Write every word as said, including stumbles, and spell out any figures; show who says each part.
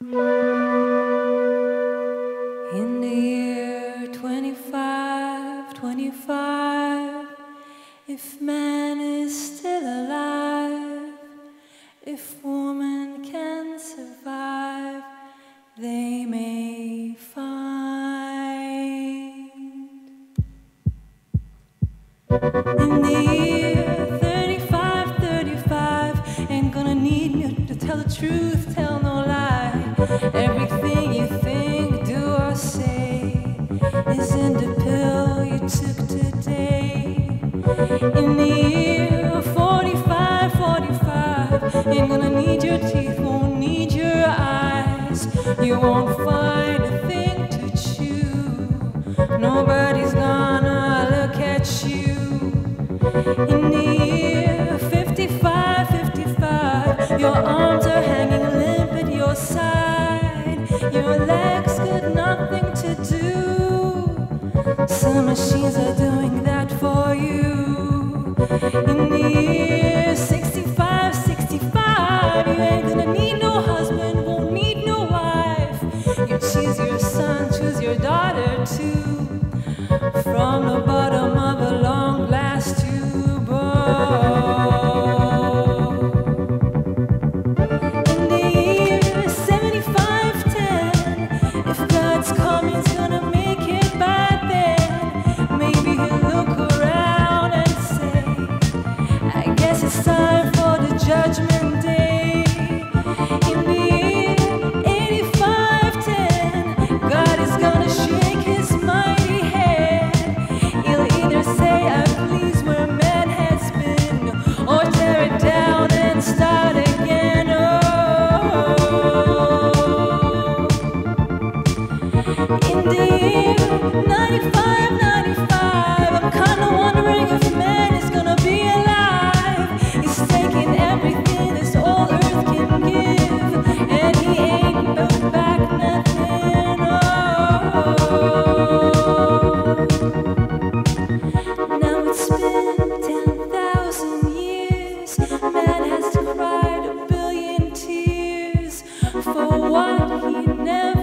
Speaker 1: In the year twenty-five twenty-five, if man is still alive, if woman can survive, they may find. In the year thirty-five thirty-five, ain't gonna need you to tell the truth, tell no lie. Everything you think, do or say is in the pill you took today. In the year forty-five forty-five, ain't gonna need your teeth, won't need your eyes. You won't find a thing to chew. Nobody's gonna look at you. In the year fifty-five fifty-five, your arms are hanging limp at your side. Your legs got nothing to do. Some machines are doing that for you. In the year sixty-five sixty-five, you ain't gonna need no husband, won't need no wife. You choose your son, choose your daughter too, from the bottom of a long glass tube. Oh. In the year seventy-five ten, if God's coming's gonna make it by then, maybe he'll look around and say, I guess it's time for the judgment day. In the year eighty-five ten, God is gonna shake his mighty hand. He'll either say, I please where man has been, or tear it down and start again. Oh. In the year ninety-five ninety-five, I'm kinda wondering if man is gonna be alive. He's taking everything this old earth can give, and he ain't built back nothing. Oh. Now it's been ten thousand years, man has cried a billion tears for what he never